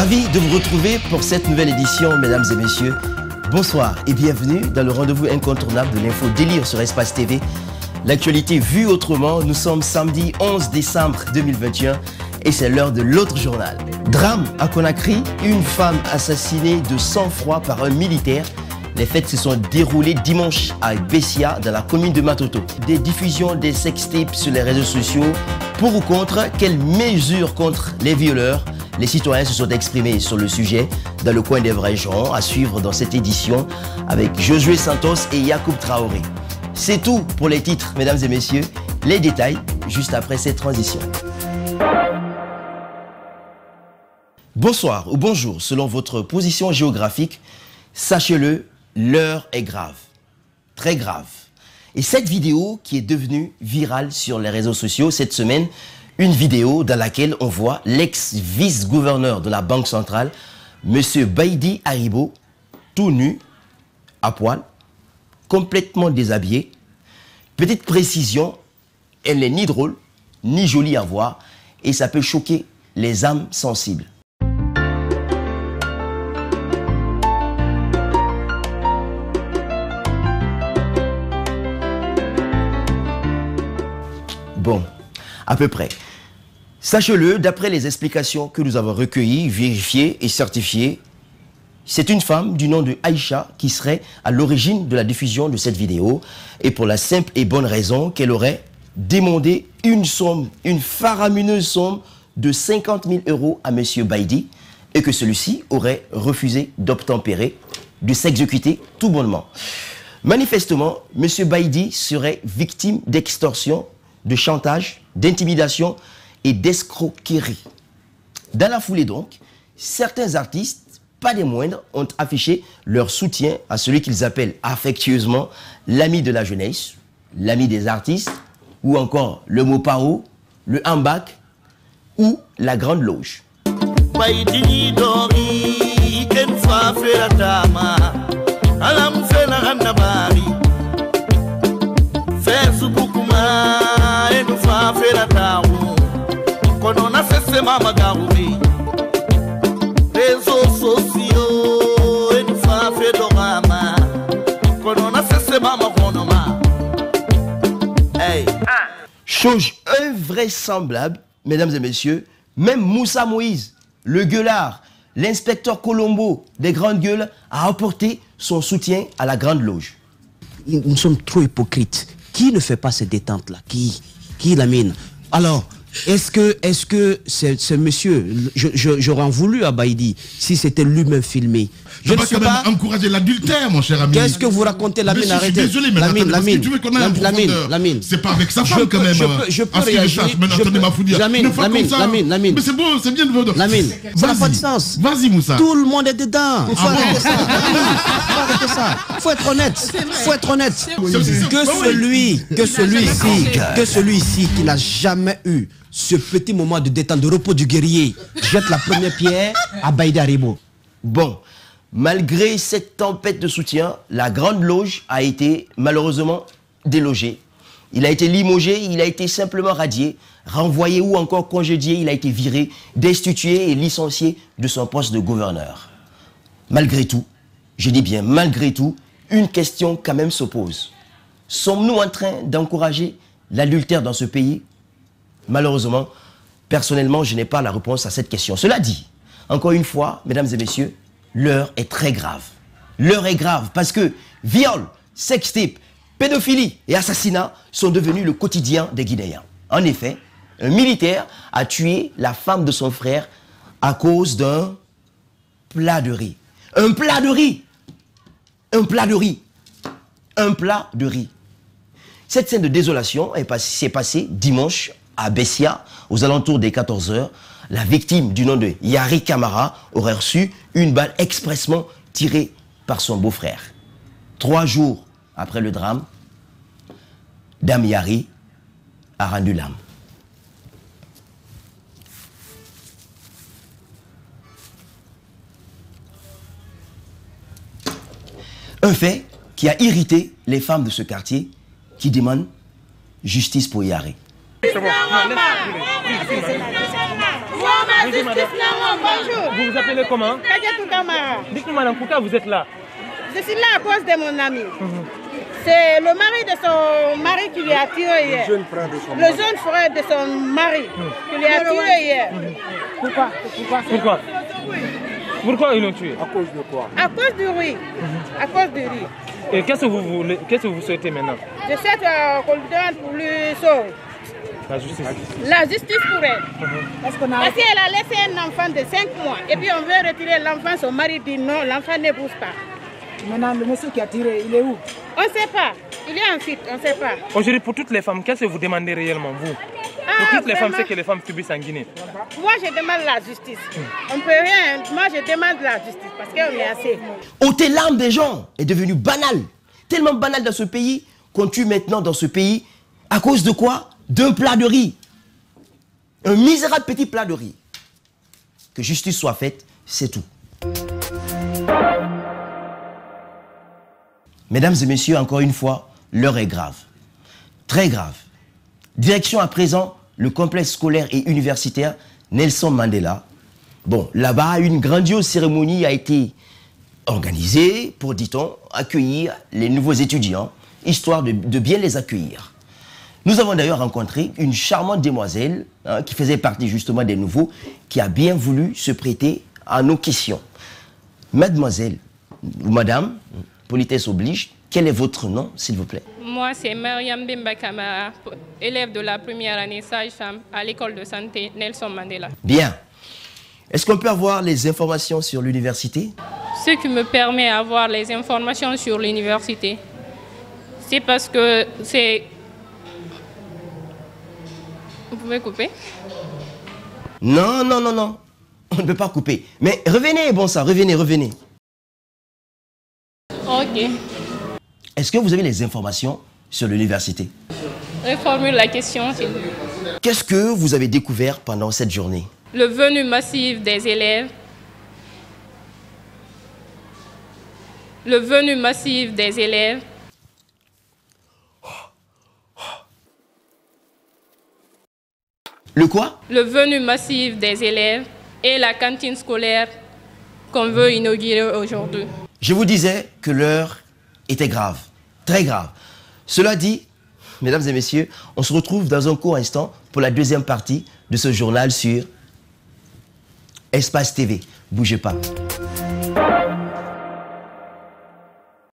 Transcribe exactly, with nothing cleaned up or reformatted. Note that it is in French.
Ravi de vous retrouver pour cette nouvelle édition, mesdames et messieurs. Bonsoir et bienvenue dans le rendez-vous incontournable de l'info délire sur Espace T V. L'actualité vue autrement, nous sommes samedi onze décembre deux mille vingt et un et c'est l'heure de l'autre journal. Drame à Conakry, une femme assassinée de sang-froid par un militaire. Les faits se sont déroulés dimanche à Bessia, dans la commune de Matoto. Des diffusions des sextapes sur les réseaux sociaux. Pour ou contre, quelles mesures contre les violeurs? Les citoyens se sont exprimés sur le sujet dans le coin des vrais gens, à suivre dans cette édition avec Josué Santos et Yacoub Traoré. C'est tout pour les titres, mesdames et messieurs. Les détails, juste après cette transition. Bonsoir ou bonjour, selon votre position géographique. Sachez-le, l'heure est grave, très grave. Et cette vidéo qui est devenue virale sur les réseaux sociaux cette semaine, une vidéo dans laquelle on voit l'ex-vice-gouverneur de la Banque centrale, M. Baïdi Haribo, tout nu, à poil, complètement déshabillé. Petite précision, elle n'est ni drôle, ni jolie à voir, et ça peut choquer les âmes sensibles. Bon, à peu près. Sachez-le, d'après les explications que nous avons recueillies, vérifiées et certifiées, c'est une femme du nom de Aïcha qui serait à l'origine de la diffusion de cette vidéo, et pour la simple et bonne raison qu'elle aurait demandé une somme, une faramineuse somme de cinquante mille euros à M. Baïdi, et que celui-ci aurait refusé d'obtempérer, de s'exécuter tout bonnement. Manifestement, M. Baïdi serait victime d'extorsion, de chantage, d'intimidation et d'escroquerie. Dans la foulée donc, certains artistes, pas des moindres, ont affiché leur soutien à celui qu'ils appellent affectueusement l'ami de la jeunesse, l'ami des artistes, ou encore le Mopao, le Hambak ou la Grande Loge. Chose invraisemblable, mesdames et messieurs, même Moussa Moïse, le gueulard, l'inspecteur Colombo des Grandes Gueules, a apporté son soutien à la Grande Loge. Nous sommes trop hypocrites. Qui ne fait pas ces détentes-là? Qui Qui l'amène? Alors, est-ce que, est-ce que ce, ce monsieur, j'aurais voulu à Baïdi si c'était lui-même filmé? Je ne sais pas encourager l'adultère, mon cher ami. Qu'est-ce que vous racontez, Lamine? Arrêtez. Je suis désolé, mais Lamine, Lamine, tu veux qu'on ait un profondeur. C'est pas avec sa femme, je quand peux, même. Je peux, je peux réagir. Maintenant, tenez ma foudia. Lamine, Lamine, Lamine, Lamine. Mais c'est bon, c'est bien de vous. Lamine, ça n'a pas de sens. Vas-y, Moussa. Tout le monde est dedans. Il faut arrêter ça. Faut arrêter ça. Faut être honnête. Faut être honnête. Que celui, que celui-ci, que celui-ci qui n'a jamais eu ce petit moment de détente, de repos du guerrier, jette la première pierre à Baïdi Haribo. Bon, malgré cette tempête de soutien, la Grande Loge a été malheureusement délogée. Il a été limogé, il a été simplement radié, renvoyé ou encore congédié, il a été viré, destitué et licencié de son poste de gouverneur. Malgré tout, je dis bien malgré tout, une question quand même s'oppose. Sommes-nous en train d'encourager l'adultère dans ce pays? Malheureusement, personnellement, je n'ai pas la réponse à cette question. Cela dit, encore une fois, mesdames et messieurs, l'heure est très grave. L'heure est grave parce que viol, sextape, pédophilie et assassinat sont devenus le quotidien des Guinéens. En effet, un militaire a tué la femme de son frère à cause d'un plat de riz. Un plat de riz! Un plat de riz! Un plat de riz. Cette scène de désolation s'est passée dimanche à Bessia, aux alentours des quatorze heures. La victime du nom de Yari Camara aurait reçu une balle expressement tirée par son beau-frère. Trois jours après le drame, Dame Yari a rendu l'âme. Un fait qui a irrité les femmes de ce quartier qui demandent justice pour Yari. Bonjour. Vous vous appelez comment? Dites-nous, madame, pourquoi vous êtes là? Je suis là à cause de mon ami. Mm-hmm. C'est le mari de son mari qui lui a tiré hier. Le jeune frère de son, le jeune frère de son mari mm. qui lui a tiré hier. Mm. Pourquoi? Pourquoi? Pourquoi? Pourquoi ils l'ont tué? À cause de quoi? À cause du riz. Mm-hmm. À cause du riz. Et qu'est-ce que vous voulez, qu'est-ce que vous souhaitez maintenant? Je souhaite euh, qu'on lui donne pour lui sauver. La justice. La justice pour elle. Mm-hmm. Parce qu'elle a... a laissé un enfant de cinq mois. Et puis on veut retirer l'enfant. Son mari dit non, l'enfant ne bouge pas. Maintenant, le monsieur qui a tiré, il est où? On ne sait pas. Il est en fuite, on ne sait pas. Aujourd'hui, pour toutes les femmes, qu'est-ce que vous demandez réellement, vous? Ah, pour toutes les femmes, c'est que les femmes subissent en Guinée. Moi, je demande la justice. Hmm. On ne peut rien. Moi, je demande la justice parce qu'on est assez. Ôter l'âme des gens est devenu banal. Tellement banal dans ce pays qu'on tue maintenant dans ce pays à cause de quoi? D'un plat de riz. Un misérable petit plat de riz. Que justice soit faite, c'est tout. Mesdames et messieurs, encore une fois, l'heure est grave. Très grave. Direction à présent, le complexe scolaire et universitaire Nelson Mandela. Bon, là-bas, une grandiose cérémonie a été organisée pour, dit-on, accueillir les nouveaux étudiants, histoire de, de bien les accueillir. Nous avons d'ailleurs rencontré une charmante demoiselle hein, qui faisait partie justement des nouveaux, qui a bien voulu se prêter à nos questions. Mademoiselle, ou madame, politesse oblige, quel est votre nom, s'il vous plaît? Moi, c'est Mariam Bimba Kamara, élève de la première année sage-femme à l'école de santé Nelson Mandela. Bien. Est-ce qu'on peut avoir les informations sur l'université? Ce qui me permet d'avoir les informations sur l'université, c'est parce que c'est... Vous pouvez couper? Non, non, non, non. On ne peut pas couper. Mais revenez, bon ça, revenez, revenez. Ok. Est-ce que vous avez les informations sur l'université? Reformule la question, s'il vous plaît. Qu'est-ce que vous avez découvert pendant cette journée? Le venu massif des élèves. Le venu massif des élèves. Le quoi? Le venu massif des élèves et la cantine scolaire qu'on veut inaugurer aujourd'hui. Je vous disais que l'heure était grave, très grave. Cela dit, mesdames et messieurs, on se retrouve dans un court instant pour la deuxième partie de ce journal sur Espace T V. Bougez pas.